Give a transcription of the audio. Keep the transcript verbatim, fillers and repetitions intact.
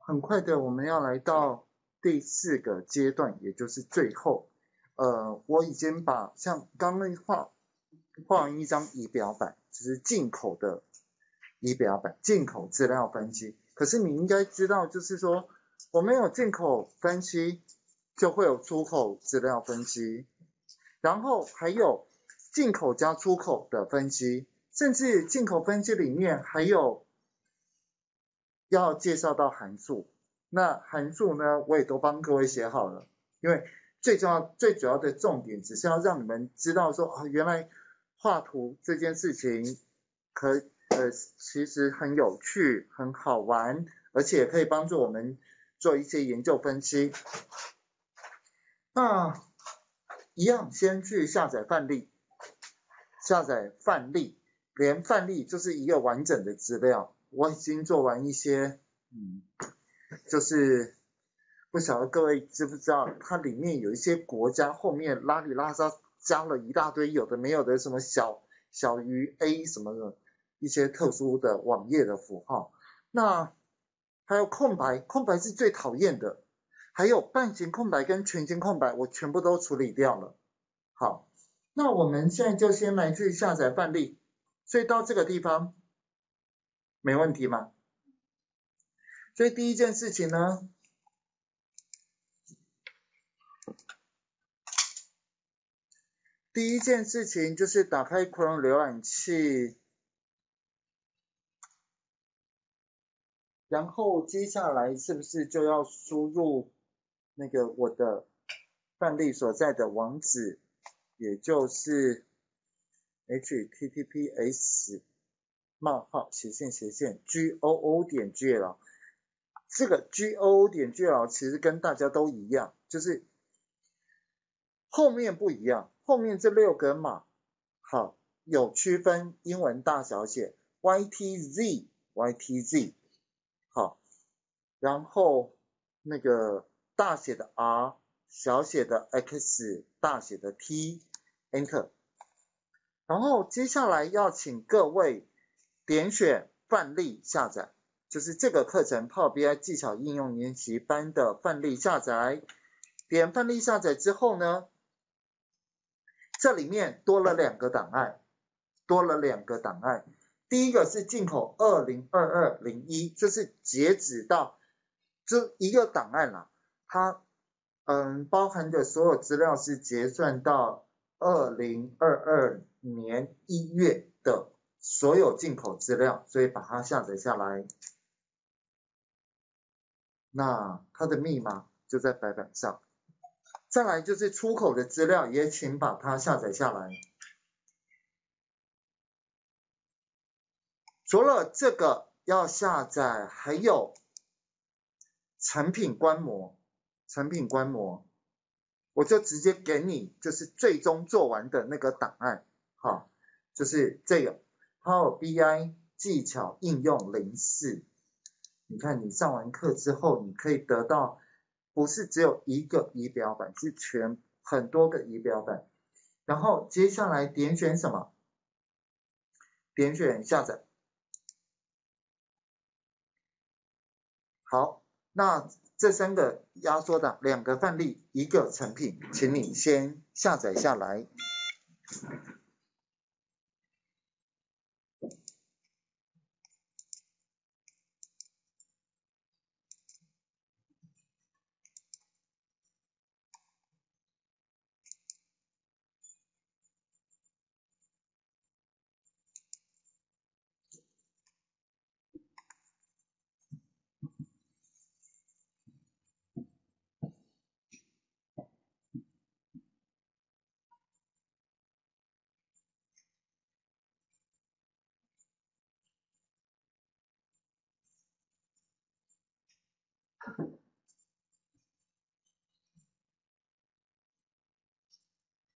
很快的，我们要来到第四个阶段，也就是最后。呃，我已经把像刚刚画画完一张仪表板，就是进口的仪表板，进口资料分析。可是你应该知道，就是说我们有进口分析，就会有出口资料分析，然后还有进口加出口的分析，甚至进口分析里面还有要介绍到函数。那函数呢，我也都帮各位写好了，因为最重要、最主要的重点，只是要让你们知道说，哦，原来画图这件事情可呃其实很有趣、很好玩，而且可以帮助我们做一些研究分析。那一样，先去下载范例，下载范例，连范例就是一个完整的资料。我已经做完一些，嗯，就是不晓得各位知不知道，它里面有一些国家后面拉里拉扎加了一大堆有的没有的什么小小于 A 什么的一些特殊的网页的符号。那还有空白，空白是最讨厌的。还有半形空白跟全形空白，我全部都处理掉了。好，那我们现在就先来去下载范例，所以到这个地方没问题吗？所以第一件事情呢，第一件事情就是打开 Chrome 浏览器，然后接下来是不是就要输入那个我的范例所在的网址，也就是 H T T P S 冒号斜线斜线 G O O 点 G L。这个 G O O 点 G L 其实跟大家都一样，就是后面不一样，后面这六个码好有区分英文大小写 Y T Z Y T Z 好，然后那个大写的 R 小写的 X 大写的 T Enter。然后接下来要请各位点选范例下载，就是这个课程 Power B I 技巧应用研习班的范例下载。点范例下载之后呢，这里面多了两个档案，多了两个档案。第一个是进口二零二二零一，这是截止到这一个档案啦，它嗯包含的所有资料是结算到二零二二年一月的所有进口资料，所以把它下载下来。那它的密码就在白板上。再来就是出口的资料，也请把它下载下来。除了这个要下载，还有成品观摩，成品观摩，我就直接给你就是最终做完的那个档案，好，就是这个 Power B I 技巧应用零四。你看你上完课之后，你可以得到不是只有一个仪表板，是全很多个仪表板。然后接下来点选什么？点选下载。好，那这三个压缩档，两个范例，一个成品，请你先下载下来。